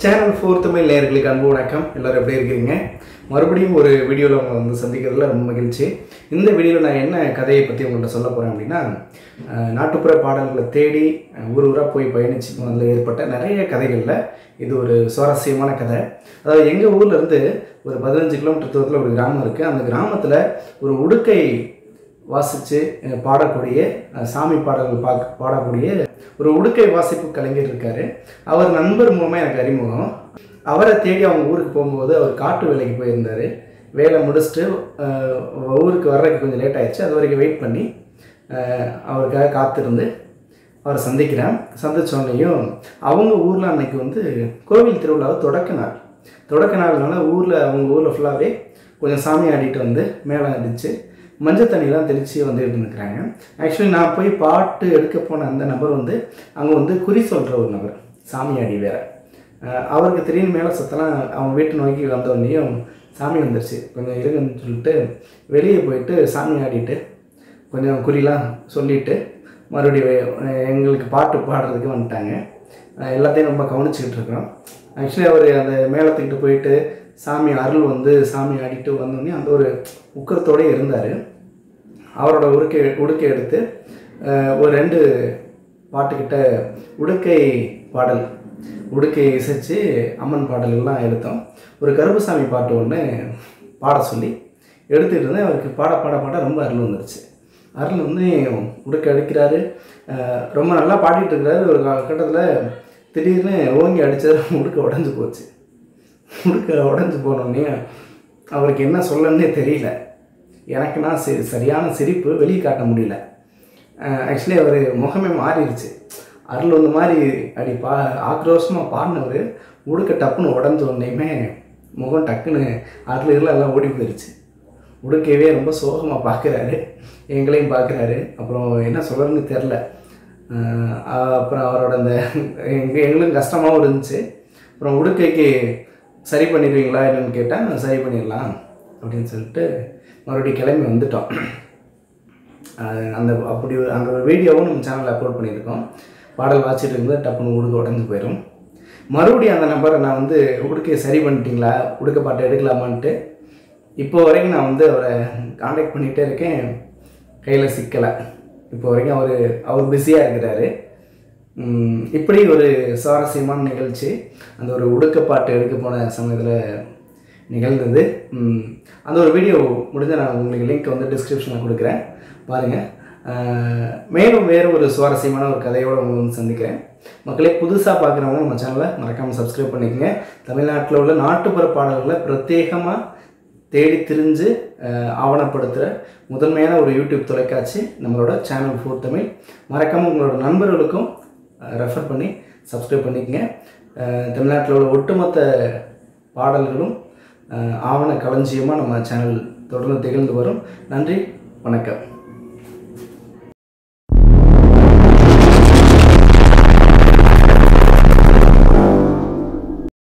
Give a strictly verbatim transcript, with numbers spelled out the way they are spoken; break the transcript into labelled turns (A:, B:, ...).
A: Channel four Tamil நேயர்களுக்கு அன்பு வணக்கம். எல்லாரும் எப்படி இருக்கீங்க? மறுபடியும் ஒரு வீடியோவில் உங்களை வந்து சந்திக்கிறதுல ரொம்ப மகிழ்ச்சி. இந்த வீடியோவில் நான் என்ன கதையை பற்றி உங்கள்கிட்ட சொல்ல போகிறேன் அப்படின்னா, நாட்டுப்புற பாடல்களை தேடி ஊர் ஊராக போய் பயணிச்சு போனதில் ஏற்பட்ட நிறைய கதைகளில் இது ஒரு சுவாரஸ்யமான கதை. அதாவது எங்கள் ஊரில் இருந்து ஒரு பதினஞ்சு கிலோமீட்டர் தூரத்தில் ஒரு கிராமம் இருக்குது. அந்த கிராமத்தில் ஒரு உடுக்கை வாசித்து பாடக்கூடிய சாமி பாடல்கள் பா பாடக்கூடிய ஒரு உடுக்கை வாசிப்பு கலைஞர் இருக்கார். அவர் நண்பர் மூலமாக எனக்கு அறிமுகம். அவரை தேடி அவங்க ஊருக்கு போகும்போது அவர் காட்டு வேலைக்கு போயிருந்தார். வேலை முடிச்சுட்டு ஊருக்கு வர்றதுக்கு கொஞ்சம் லேட் ஆகிடுச்சு. அது வரைக்கும் வெயிட் பண்ணி அவருக்காக காத்திருந்து அவரை சந்திக்கிறேன். சந்தித்தோடனையும் அவங்க ஊரில் அன்றைக்கி வந்து கோவில் திருவிழாவை தொடக்க நாள் தொடக்க நாள்னால ஊரில் அவங்க ஊரில் ஃபுல்லாகவே கொஞ்சம் சாமி ஆடிட்டு வந்து மேலே அடித்து மஞ்சள் தண்ணியெலாம் தெளித்து வந்துட்டு இருக்கிறாங்க. ஆக்சுவலி நான் போய் பாட்டு எடுக்க போன அந்த நபர் வந்து அங்கே வந்து குறி சொல்கிற ஒரு நபர், சாமியாடி வேறு. அவருக்கு திடீர்னு மேலே சத்தெல்லாம் அவங்க வீட்டு நோக்கி வந்தோடனையும் சாமி வந்துடுச்சு, கொஞ்சம் இருங்கன்னு சொல்லிட்டு வெளியே போயிட்டு சாமி ஆடிட்டு கொஞ்சம் குறிலாம் சொல்லிவிட்டு மறுபடியும் எங்களுக்கு பாட்டு பாடுறதுக்கு வந்துட்டாங்க. எல்லாத்தையும் ரொம்ப கவனிச்சிக்கிட்டு இருக்கிறோம். ஆக்சுவலி அவர் அந்த மேளத்துக்கிட்டு போயிட்டு சாமி அருள் வந்து சாமி ஆடிட்டு வந்தோடனே அந்த ஒரு உக்கரத்தோடு இருந்தார். அவரோட உடுக்கை உடுக்கை எடுத்து ஒரு ரெண்டு பாட்டுக்கிட்ட உடுக்கை பாடல் உடுக்கை இசைச்சு அம்மன் பாடல்கள்லாம் எடுத்தோம். ஒரு கருப்புசாமி பாட்டு ஒன்று பாட சொல்லி எடுத்துகிட்டு இருந்தேன். அவருக்கு பாட பாட பாட ரொம்ப அருள் வந்துருச்சு. அருள் வந்து உடுக்கை அடிக்கிறாரு, ரொம்ப நல்லா பாடிட்டு இருக்கிறாரு. ஒரு கட்டத்தில் திடீர்னு ஓங்கி அடித்தது உடுக்கை உடஞ்சி போச்சு. உடுக்கை உடஞ்சி போனோடனே அவருக்கு என்ன சொல்லணுன்னே தெரியல. எனக்குன்னா சரி சரியான சிரிப்பு வெளியே காட்ட முடியல. ஆக்சுவலி அவர் முகமே மாறிடுச்சு. அருள் வந்து மாதிரி அப்படி பா ஆக்ரோஷமாக பாடினவர் உடுக்கை டப்புன்னு உடஞ்ச உடனேயுமே முகம் டக்குன்னு அருள் இதில் எல்லாம் ஓடி போயிடுச்சு. உடுக்கையவே ரொம்ப சோகமாக பார்க்குறாரு, எங்களையும் பார்க்குறாரு. அப்புறம் என்ன சொல்கிறதுன்னு தெரில. அப்புறம் அவரோட அந்த எங்கள் எங்களுக்கும் கஷ்டமாகவும் இருந்துச்சு. அப்புறம் உடுக்கைக்கு சரி பண்ணிடுவீங்களா என்னன்னு கேட்டால் சரி பண்ணிடலாம் அப்படின்னு சொல்லிட்டு மறுபடியும் கிளம்பி வந்துட்டோம். அந்த அப்படி அந்த ஒரு வீடியோவும் நம்ம சேனலில் அப்லோட் பண்ணியிருக்கோம். பாடல் வாசிட்டு இருக்கும்போது டப்புன்னு உடுக்க உடஞ்சி போயிடும். மறுபடியும் அந்த நம்பரை நான் வந்து உடுக்கையை சரி பண்ணிட்டீங்களா, உடுக்க பாட்டை எடுக்கலாமான்ட்டு இப்போ வரைக்கும் நான் வந்து அவரை காண்டாக்ட் பண்ணிகிட்டே இருக்கேன். கையில் சிக்கலை. இப்போ வரைக்கும் அவர் அவர் பிஸியாக இருக்கிறாரு. இப்படி ஒரு சுவாரஸ்யமான நிகழ்ச்சி அந்த ஒரு உடுக்கப்பாட்டு எடுக்க போன சமயத்தில் நிகழ்ந்தது. அந்த ஒரு வீடியோ முடிஞ்ச நான் உங்களுக்கு லிங்க் வந்து டிஸ்கிரிப்ஷனில் கொடுக்குறேன், பாருங்கள். மேலும் வேறு ஒரு சுவாரஸ்யமான ஒரு கதையோடு உங்களை வந்து சந்திக்கிறேன். மக்களே, புதுசாக பார்க்குறவங்க நம்ம சேனலை மறக்காமல் சப்ஸ்கிரைப் பண்ணிக்கோங்க. தமிழ்நாட்டில் உள்ள நாட்டுப்புற பாடல்களை பிரத்யேகமாக தேடி திரிஞ்சு ஆவணப்படுத்துகிற முதன்மையான ஒரு யூடியூப் தொலைக்காட்சி நம்மளோட சேனல் ஃபோர் தமிழ். மறக்காமல் உங்களோட நண்பர்களுக்கும் ரெஃபர் பண்ணி சப்ஸ்கிரைப் பண்ணிக்கங்க. தமிழ்நாட்டில் உள்ள ஒட்டுமொத்த பாடல்களும் ஆவண களஞ்சியமாக நம்ம சேனல் தொடர்ந்து திகழ்ந்து வரும். நன்றி, வணக்கம்.